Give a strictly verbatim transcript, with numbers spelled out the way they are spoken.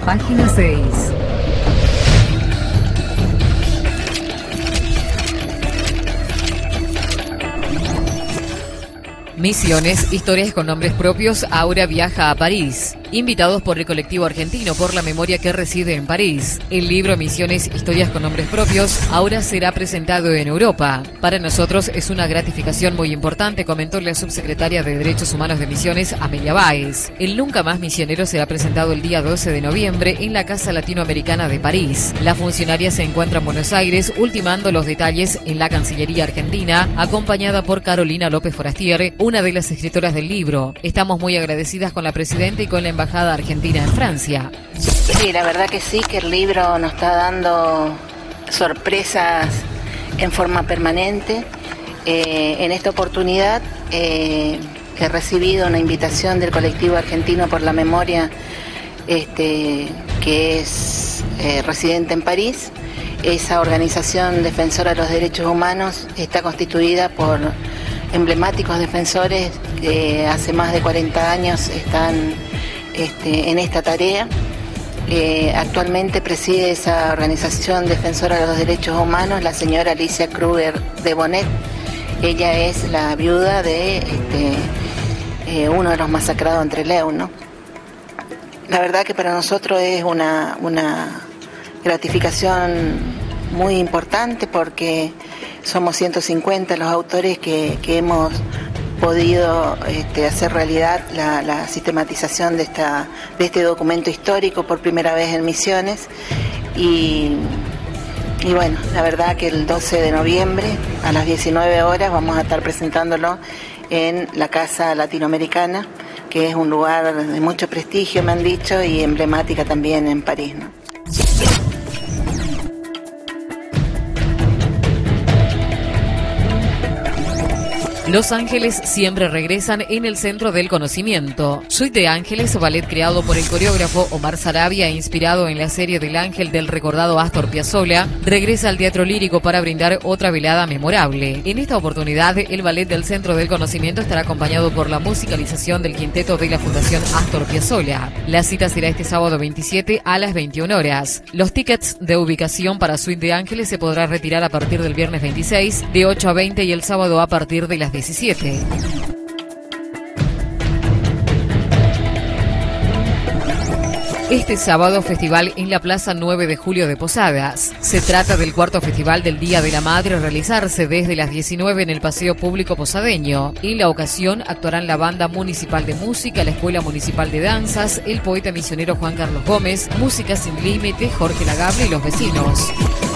Página seis. Misiones, historias con nombres propios. Aura viaja a París. Invitados por el colectivo argentino por la memoria que reside en París. El libro Misiones, historias con nombres propios, ahora será presentado en Europa. Para nosotros es una gratificación muy importante, comentó la subsecretaria de Derechos Humanos de Misiones, Amelia Báez. El Nunca Más Misionero será presentado el día doce de noviembre en la Casa Latinoamericana de París. La funcionaria se encuentra en Buenos Aires, ultimando los detalles en la Cancillería Argentina, acompañada por Carolina López Forastier, una de las escritoras del libro. Estamos muy agradecidas con la presidenta y con la Embajada Argentina en Francia. Sí, la verdad que sí, que el libro nos está dando sorpresas en forma permanente. Eh, en esta oportunidad eh, he recibido una invitación del colectivo argentino por la memoria, este, que es eh, residente en París. Esa organización defensora de los derechos humanos está constituida por emblemáticos defensores que hace más de cuarenta años están este, en esta tarea. Eh, actualmente preside esa organización defensora de los derechos humanos la señora Alicia Kruger de Bonet. Ella es la viuda de este, eh, uno de los masacrados en Trelew, ¿no? La verdad que para nosotros es una, una gratificación muy importante porque somos ciento cincuenta los autores que, que hemos podido este, hacer realidad la, la sistematización de, esta, de este documento histórico por primera vez en Misiones. Y, y bueno, la verdad que el doce de noviembre a las diecinueve horas vamos a estar presentándolo en la Casa Latinoamericana, que es un lugar de mucho prestigio, me han dicho, y emblemática también en París, ¿no? Los Ángeles siempre regresan en el Centro del Conocimiento. Suite de Ángeles, ballet creado por el coreógrafo Omar Sarabia e inspirado en la serie del Ángel del recordado Astor Piazzolla, regresa al Teatro Lírico para brindar otra velada memorable. En esta oportunidad, el ballet del Centro del Conocimiento estará acompañado por la musicalización del quinteto de la Fundación Astor Piazzolla. La cita será este sábado veintisiete a las veintiuna horas. Los tickets de ubicación para Suite de Ángeles se podrán retirar a partir del viernes veintiséis de ocho a veinte y el sábado a partir de las diecisiete. Este sábado, festival en la Plaza nueve de Julio de Posadas. Se trata del cuarto festival del Día de la Madre a realizarse desde las diecinueve en el Paseo Público Posadeño. En la ocasión actuarán la Banda Municipal de Música, la Escuela Municipal de Danzas, el poeta misionero Juan Carlos Gómez, Música Sin Límite, Jorge Lagable y los vecinos.